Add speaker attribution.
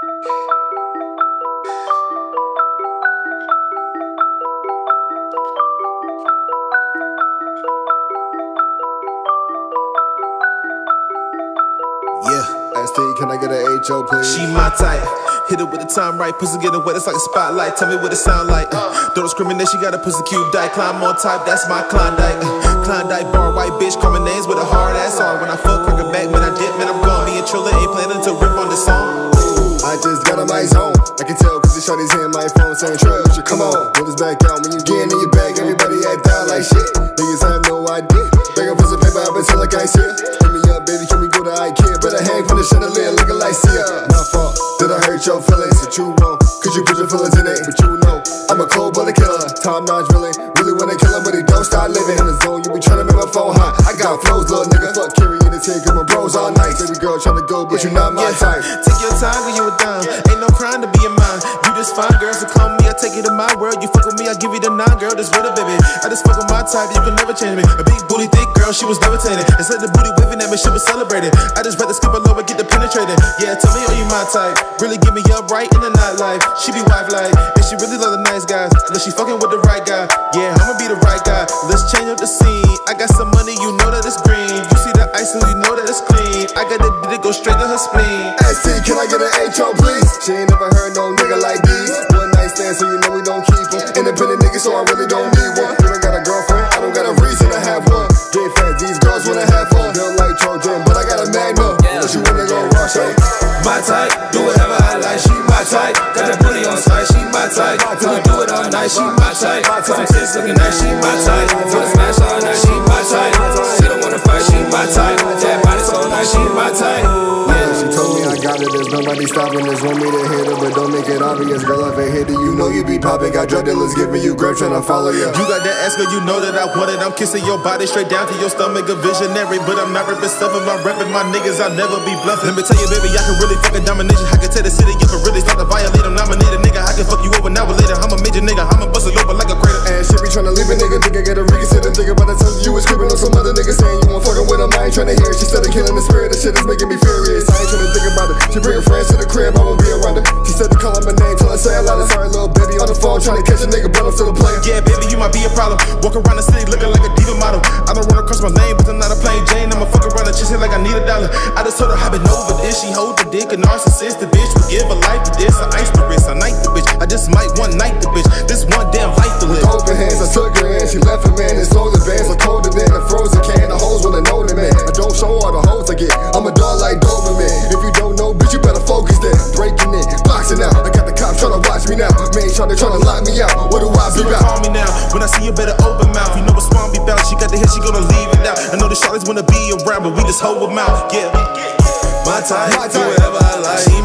Speaker 1: Yeah, ST, can I get an HO, please?
Speaker 2: She my type. Hit it with the time right, pussy get it wet, it's like a spotlight. Tell me what it sound like. Don't discriminate, she got a pussy cute dyke. Climb on type, that's my Klondike. Klondike bar, white bitch, call my names with a hard ass R. When I fuck her back, man, I dip, man, I'm gone. Me and Trilla ain't planning to rip on this song.
Speaker 1: I just got on my zone. I can tell cause the shorty's in my phone saying, Trilla, you should come on. Pull this back out when you get in your bag, everybody act down like shit. Niggas have no idea. Bag up piece of paper, I've been selling like I see it. Hit me up, baby, can we go to IKEA? Better hang from the chandelier, looking like Sia. My fault, did I hurt your feelings? But you won't, cause you put your feelings in it. But you know, I'm a cold-blooded killer. Tom Nodge really wanna kill him, but he don't start living in the zone. You be tryna make my phone hot. I got flows, little nigga. Fuck Carrie in the tank, cause my bros all night. Baby girl tryna go, but you not my type.
Speaker 2: Take your time when you were down. Ain't no crime to be in mine. You just fine girls, so call me, I take you to my world. You fuck with me, I give you the 9, girl, this real baby. I just fuck with my type, you can never change me. A big booty, thick girl, she was levitating. It's like the booty waving at me, she was celebrating. I just rather skip a low and get the penetrating. Yeah, tell me, are you my type? Really get me up right in the nightlife. She be wife like, and she really love the nice guys. Unless she fucking with the right guy. Yeah, I'ma be the right guy. Let's change up the scene. I got some money, you know that it's green. You see the ice, so you know that it's clean. I got the dick go straight to her spleen.
Speaker 1: ST, can I get an HO, please? She ain't never heard no nigga like these. One night stand, so you know we don't keep them. Independent nigga, so I really don't need one. You don't got a girlfriend, I don't got a reason to have one. Get fat, these girls wanna have fun. Built like Trojan, but I got a Magnum. Unless you wanna go rush, eh?
Speaker 3: My type, do whatever I like, she my type. Got that booty on sight, she my type. Till we do it all night, she my type. Some tits looking nice, she my type. Till the smash all night, she my type. She don't wanna fight, she my type. That body so nice, she my type.
Speaker 1: She told me I got it, there's nobody stopping this. Want me to hit her, but don't make it obvious. Girl, if I hit it, you know you be popping. Got drug dealers giving you grip, tryna follow you.
Speaker 2: You got that ass, girl, you know that I want it. I'm kissing your body straight down to your stomach. A visionary, but I'm not ripping stuff. If I'm repping my niggas, I'll never be bluffing. Let me tell you, baby, I can really fuck a domination. I can tell the city if it really start to violate. I'm nominated, nigga. I can fuck you over now or later. I'm a major nigga, I'ma bust it open like a crater.
Speaker 1: And shit be tryna leave a nigga, gotta reconsider. Think about the times you was creeping on some other nigga saying you want fucking with him. I ain't tryna hear it. She started killing the spirit. The shit is making me furious. I ain't tryna think about it. She bring her friends to the crib, I won't be around her. She said to call her my name, tell her say a lot. Sorry, little baby on the phone, trying to catch a nigga, but I'm still a player.
Speaker 2: Yeah, baby, you might be a problem. Walk around the city looking like a diva model. I don't run across my lane, but I'm not a plain Jane. I'ma fuck around and chase it like I need $1. I just told her I've been over this. She hold the dick, a narcissist. The bitch would give a life to this. I ice the wrist, I night the bitch. I just might one night the bitch. This one damn life to live.
Speaker 1: With open hands, I took her in. She left her man in solar bands. I'm colder than a frozen can. The hoes wanna know the man. I don't show all the hoes I get. I'm a dog like Doberman. If you don't know, bitch, you better focus then. Breaking in, boxing out. I got the cops tryna watch me now. Man, tryna lock me out. What do I be about?
Speaker 2: Call me now. When I see you, better open mouth. You know what Swami about. She got the hit, she gonna leave it out. I know the shawty's wanna be around, but we just hold them out. Yeah. My type, do whatever I like.